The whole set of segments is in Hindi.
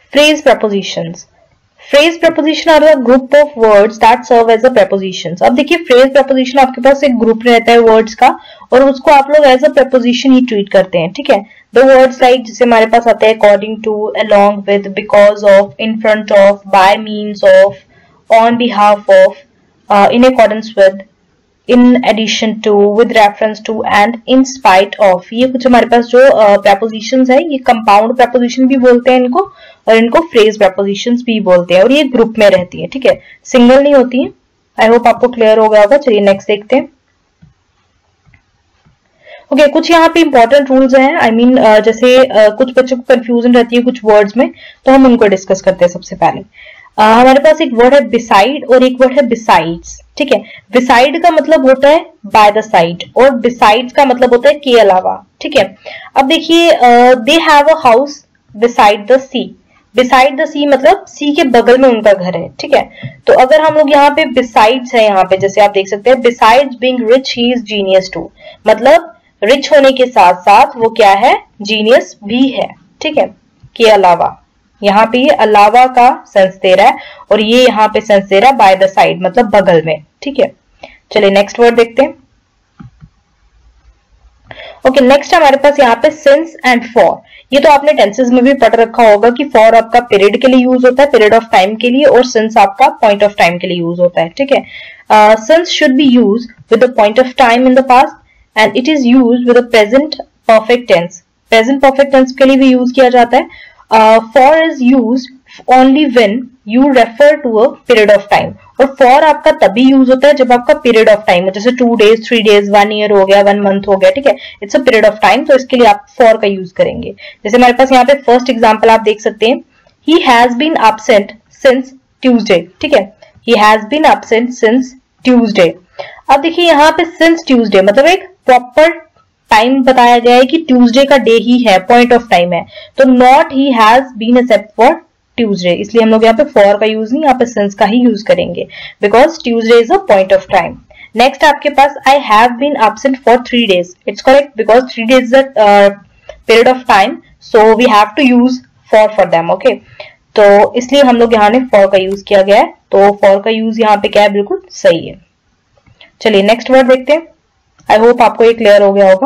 Phrase prepositions. Phrase preposition are a group of words that serve as a prepositions. अब देखिए phrase preposition आपके पास एक ग्रुप रहता है वर्ड्स का और उसको आप लोग एज अ preposition ही ट्रीट करते हैं, ठीक है। The words like जैसे हमारे पास आते हैं according to, along with, because of, in front of, by means of, on behalf of, in accordance with, in addition to, with reference to and in spite of, ये कुछ हमारे पास जो prepositions है, ये compound preposition भी बोलते हैं इनको और इनको phrase prepositions भी बोलते हैं और ये ग्रुप में रहती है, ठीक है, सिंगल नहीं होती है। आई होप आपको क्लियर हो गया होगा। चलिए नेक्स्ट देखते हैं। ओके कुछ यहाँ पे इंपॉर्टेंट रूल्स हैं। आई मीन जैसे कुछ बच्चों को कंफ्यूजन रहती है कुछ वर्ड्स में, तो हम उनको डिस्कस करते हैं। सबसे पहले हमारे पास एक वर्ड है बिसाइड और एक वर्ड है बिसाइड्स, ठीक है। बिसाइड का मतलब होता है बाय द साइड और बिसाइड्स का मतलब होता है के अलावा, ठीक है। अब देखिए they have a house beside the sea. Beside the sea मतलब सी के बगल में उनका घर है, ठीक है। तो अगर हम लोग यहाँ पे बिसाइड्स है, यहाँ पे जैसे आप देख सकते हैं besides being rich he is genius too, मतलब रिच होने के साथ साथ वो क्या है, जीनियस भी है, ठीक है, के अलावा। यहाँ पे ये अलावा का सेंस दे रहा है और ये यहाँ पे सेंस दे रहा है बाय द साइड मतलब बगल में, ठीक है। चलिए नेक्स्ट वर्ड देखते हैं। ओके नेक्स्ट हमारे पास यहाँ पे सिंस एंड फॉर। ये तो आपने टेंसेस में भी पढ़ रखा होगा कि फॉर आपका पीरियड के लिए यूज होता है, पीरियड ऑफ टाइम के लिए, और सिंस आपका पॉइंट ऑफ टाइम के लिए यूज होता है, ठीक है। Since should be use with the point of time in the past and it is use with the present perfect tense. Present perfect tense के लिए भी यूज किया जाता है। For is use only when you refer to a period of time, और फॉर आपका तभी यूज होता है जब आपका पीरियड ऑफ टाइम हो, जैसे 2 days 3 days 1 year हो गया, 1 month हो गया, ठीक है। It's a period of time, तो इसके लिए आप फॉर का यूज करेंगे। जैसे हमारे पास यहाँ पे फर्स्ट एग्जांपल आप देख सकते हैं, he has been absent since Tuesday, ठीक है। He has been absent since Tuesday. अब देखिए यहाँ पे सिंस ट्यूसडे मतलब एक प्रॉपर टाइम बताया गया है कि ट्यूसडे का डे ही है, पॉइंट ऑफ टाइम है, तो not he has been except for Tuesday, इसलिए हम लोग यहाँ पे फॉर का यूज नहीं, यहाँ पे सिंस का ही यूज करेंगे because Tuesday is a point of time. Next आपके पास I have been absent for 3 days। It's correct because 3 days is a period of time, so we have to use for them, okay. तो इसलिए हम लोग यहाँ ने फॉर का यूज किया गया है, तो फॉर का यूज यहाँ पे क्या है, बिल्कुल सही है। चलिए नेक्स्ट वर्ड देखते हैं। आई होप आपको ये क्लियर हो गया होगा।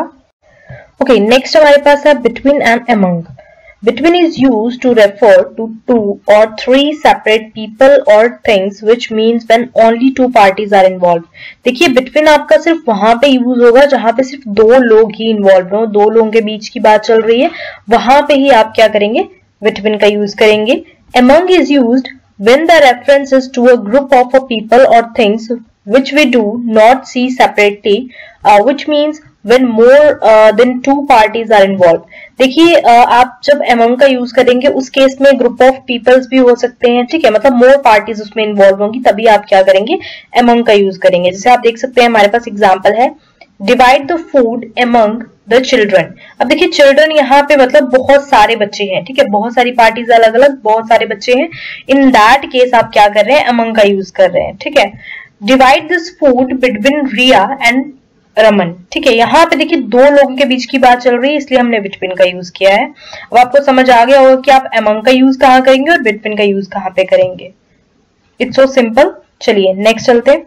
ओके नेक्स्ट हमारे पास है between and among. Between is used to refer to 2 or 3 separate people or things, which means when only 2 parties are involved. देखिए between आपका सिर्फ वहां पे यूज होगा जहां पे सिर्फ 2 लोग ही इन्वॉल्व हो, 2 लोगों के बीच की बात चल रही है, वहां पे ही आप क्या करेंगे, between का यूज करेंगे। Among is used when the reference is to a group of people or things which we do not see separately, which means when more than 2 parties are involved. देखिए आप जब among का यूज करेंगे उस केस में ग्रुप ऑफ पीपल्स भी हो सकते हैं, ठीक है, मतलब मोर पार्टीज उसमें इन्वॉल्व होंगी, तभी आप क्या करेंगे, among का यूज करेंगे। जैसे आप देख सकते हैं हमारे पास एग्जांपल है, divide the food among the children. अब देखिए चिल्ड्रन यहाँ पे मतलब बहुत सारे बच्चे हैं, ठीक है, बहुत सारी पार्टीज अलग अलग, बहुत सारे बच्चे हैं, इन दैट केस आप क्या कर रहे हैं, among का यूज कर रहे हैं, ठीक है। Divide this food between Riya and Raman, ठीक है। यहाँ पे देखिए 2 लोगों के बीच की बात चल रही है, इसलिए हमने बिटवीन का यूज किया है। अब आपको समझ आ गया होगा कि आप among का यूज कहाँ करेंगे और बिटवीन का यूज कहाँ पे करेंगे। It's so simple. चलिए नेक्स्ट चलते हैं।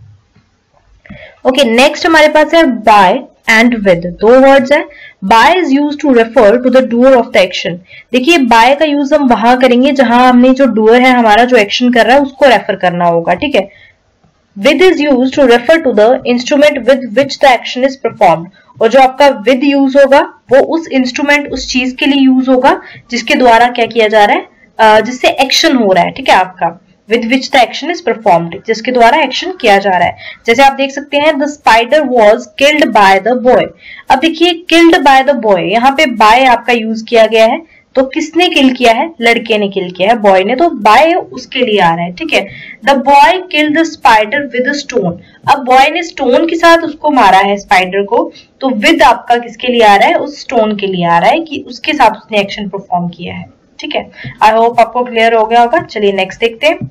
ओके नेक्स्ट हमारे पास है बाय एंड विद। 2 वर्ड्स है। By is use to refer to the doer of the action. देखिए बाय का यूज हम वहां करेंगे जहां हमने जो डूअर है हमारा जो एक्शन कर रहा है उसको रेफर करना होगा, ठीक है। With is used to refer to the instrument with which the action is performed, और जो आपका with यूज होगा वो उस इंस्ट्रूमेंट उस चीज के लिए यूज होगा जिसके द्वारा क्या किया जा रहा है, जिससे एक्शन हो रहा है, ठीक है, आपका with which the action is performed, जिसके द्वारा एक्शन किया जा रहा है। जैसे आप देख सकते हैं the spider was killed by the boy। अब देखिए killed by the boy, यहाँ पे by आपका यूज किया गया है, तो किसने किल किया है, लड़के ने किल किया है, बॉय ने, तो बाय उसके लिए आ रहा है, ठीक है। The boy killed the spider with a stone. अब बॉय ने स्टोन के साथ उसको मारा है स्पाइडर को, तो विद आपका किसके लिए आ रहा है, उस स्टोन के लिए आ रहा है कि उसके साथ उसने एक्शन परफॉर्म किया है, ठीक है। आई होप आपको क्लियर हो गया होगा। चलिए नेक्स्ट देखते हैं।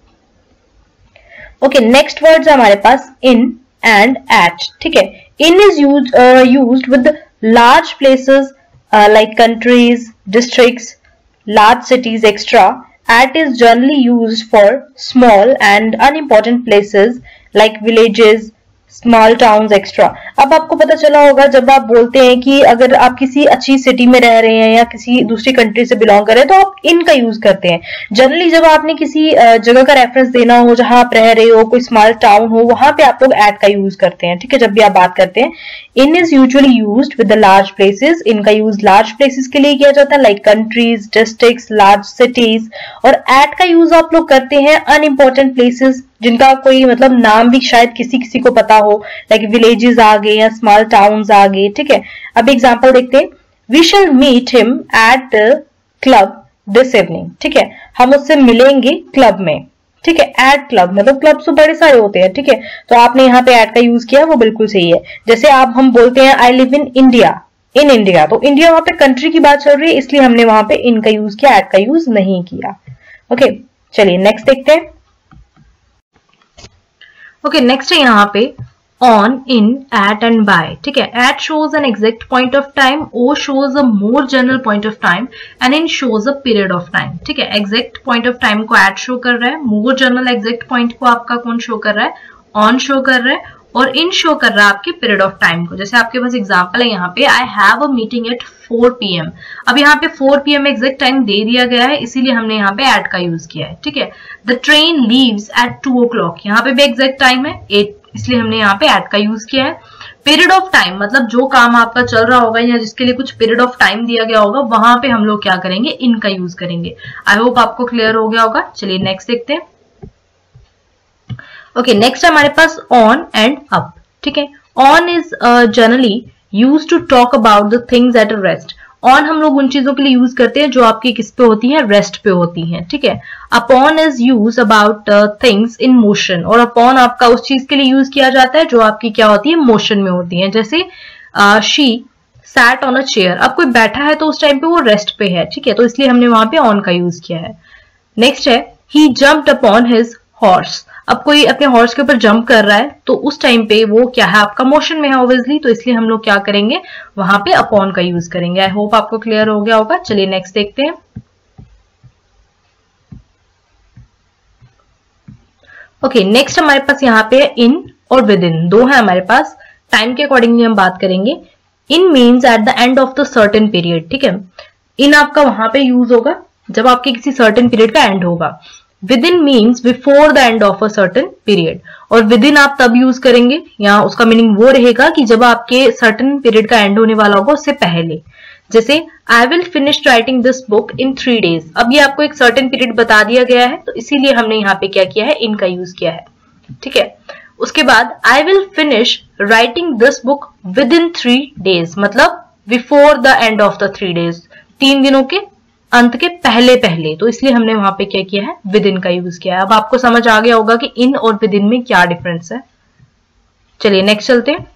ओके नेक्स्ट वर्ड्स हमारे पास इन एंड एट, ठीक है। In is used with large places like countries, districts, large cities, etc. At is generally used for small and unimportant places like villages, small towns extra. अब आपको पता चला होगा जब आप बोलते हैं कि अगर आप किसी अच्छी सिटी में रह रहे हैं या किसी दूसरी कंट्री से बिलोंग कर रहे हैं तो आप इन का यूज करते हैं। जनरली जब आपने किसी जगह का रेफरेंस देना हो जहां आप रह रहे हो, कोई स्मॉल टाउन हो, वहां पे आप लोग एट का यूज करते हैं, ठीक है, जब भी आप बात करते हैं। In is usually used with the large places, इनका यूज लार्ज प्लेसेस के लिए किया जाता है like countries, districts, large cities. और एट का यूज आप लोग करते हैं अनइम्पोर्टेंट प्लेसेस जिनका कोई मतलब नाम भी शायद किसी किसी को पता हो, लाइक विलेजेस आ गए या स्मॉल टाउन्स आ गए, ठीक है। अब एग्जांपल देखते हैं, we shall meet him at the club this evening, ठीक है, हम उससे मिलेंगे क्लब में, ठीक है। एट क्लब मतलब क्लब तो बड़े सारे होते हैं, ठीक है, तो आपने यहाँ पे एट का यूज किया, वो बिल्कुल सही है। जैसे आप हम बोलते हैं I live in India, in India, तो इंडिया वहां पे कंट्री की बात चल रही है, इसलिए हमने वहां पे इन का यूज किया, एट का यूज नहीं किया। ओके, चलिए नेक्स्ट देखते हैं। ओके, नेक्स्ट है यहाँ पे on, in, at and by, ठीक है। At shows an exact point of time, on shows a more general point of time and in shows a period of time, ठीक है। एग्जैक्ट पॉइंट ऑफ टाइम को एट शो कर रहा है, मोर जनरल एग्जैक्ट पॉइंट को आपका कौन शो कर रहा है, ऑन शो कर रहा है, और इन शो कर रहा है आपके पीरियड ऑफ टाइम को। जैसे आपके पास एग्जांपल है यहाँ पे, I have a meeting at 4 PM। अब यहाँ पे 4 PM एग्जैक्ट टाइम दे दिया गया है, इसीलिए हमने यहाँ पे एट का यूज किया है, ठीक है। The train leaves eight 2 o'clock, यहाँ पे भी एग्जैक्ट टाइम है 8, इसलिए हमने यहाँ पे एट का यूज किया है। पीरियड ऑफ टाइम मतलब जो काम आपका चल रहा होगा या जिसके लिए कुछ पीरियड ऑफ टाइम दिया गया होगा, वहां पे हम लोग क्या करेंगे, इन का यूज करेंगे। आई होप आपको क्लियर हो गया होगा। चलिए नेक्स्ट देखते हैं। ओके, नेक्स्ट है हमारे पास ऑन एंड अप, ठीक है। On is generally use to talk about the things at a rest. On हम लोग उन चीजों के लिए यूज करते हैं जो आपकी किस पे होती हैं, रेस्ट पे होती हैं, ठीक है। Upon is use about things in motion, और अपॉन आपका उस चीज के लिए यूज किया जाता है जो आपकी क्या होती है, मोशन में होती है। जैसे she sat on a chair, अब कोई बैठा है तो उस टाइम पे वो रेस्ट पे है, ठीक है, तो इसलिए हमने वहां पे ऑन का यूज किया है। नेक्स्ट है he jumped upon his horse. अब कोई अपने हॉर्स के ऊपर जंप कर रहा है तो उस टाइम पे वो क्या है, आपका मोशन में है ऑब्वियसली, तो इसलिए हम लोग क्या करेंगे, वहां पे अपॉन का यूज करेंगे। आई होप आपको क्लियर हो गया होगा। चलिए नेक्स्ट देखते हैं। ओके, नेक्स्ट हमारे पास यहाँ पे इन और विद इन, दो है हमारे पास। टाइम के अकॉर्डिंगली हम बात करेंगे। In means at the end of the certain period, ठीक है। इन आपका वहां पे यूज होगा जब आपके किसी सर्टेन पीरियड का एंड होगा। With in means before the end of a certain period, और विद इन आप तब यूज करेंगे, यहाँ उसका मीनिंग वो रहेगा कि जब आपके सर्टेन पीरियड का एंड होने वाला होगा उससे पहले। जैसे I will finish writing this book in 3 days। अब ये आपको एक सर्टेन पीरियड बता दिया गया है, तो इसीलिए हमने यहाँ पे क्या किया है, इन का यूज किया है, ठीक है। उसके बाद I will finish writing this book with in 3 days, मतलब before the end of the 3 days, 3 दिनों के अंत के पहले पहले, तो इसलिए हमने वहां पे क्या किया है, विद इन का यूज किया है। अब आपको समझ आ गया होगा कि इन और विद इन में क्या डिफरेंस है। चलिए नेक्स्ट चलते हैं।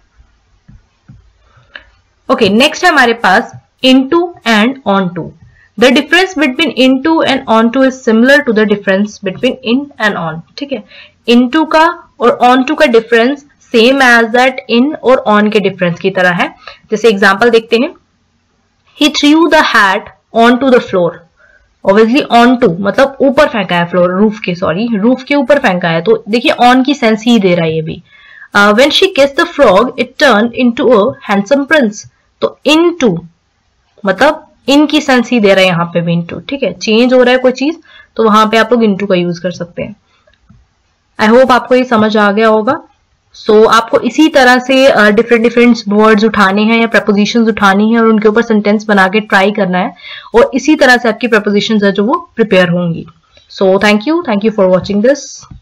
ओके, नेक्स्ट है हमारे पास into and onto. The difference between into and onto is similar to the difference between in and on, ठीक है। इनटू का और ऑनटू का difference same as that in और ऑन के डिफरेंस की तरह है। जैसे एग्जांपल देखते हैं, he threw the hat on to the floor. Obviously on to मतलब ऊपर फेंका है, फ्लोर रूफ के, सॉरी रूफ के ऊपर फेंका है, तो देखिए ऑन की सेंस ही दे रहा है ये भी। When she kissed the frog it turn into a handsome prince, तो इनटू मतलब इन की सेंस ही दे रहा है यहाँ पे भी इनटू, ठीक है। चेंज हो रहा है कोई चीज तो वहां पे आप लोग इनटू का यूज कर सकते हैं। आई होप आपको ये समझ आ गया होगा। सो आपको इसी तरह से डिफरेंट वर्ड्स उठाने हैं या प्रपोजिशंस उठानी है और उनके ऊपर सेंटेंस बना के ट्राई करना है, और इसी तरह से आपकी प्रपोजिशंस है जो वो प्रिपेयर होंगी। So thank you for watching this.